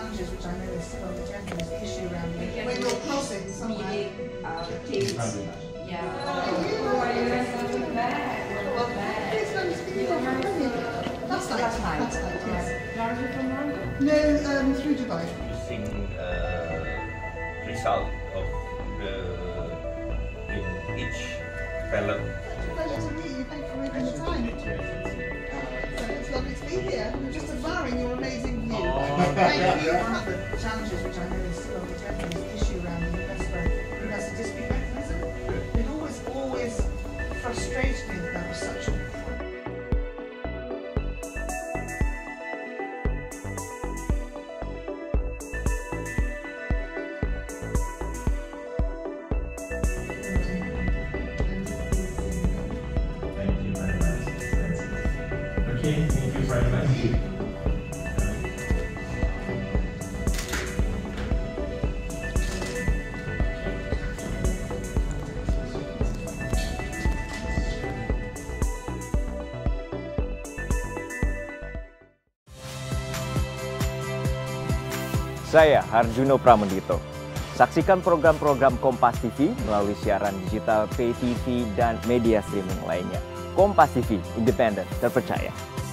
challenges which I know is still on the agenda is the issue around when you're crossing somewhere. Yeah. Last night, yes. Largely from London? No, through Dubai. Using result of the in each film. Pleasure to meet you. Thank you for making the time. So it's lovely to be here. We're just admiring your amazing view. Thank you. One of the challenges which I know is still on the agenda is the issue around the investor dispute mechanism. It always frustrates me that there was such a Thank you very much. Saya Harjuno Pramendito. Saksikan program-program Kompas TV melalui siaran digital, pay TV, dan media streaming lainnya. Kompas TV, independen, terpercaya.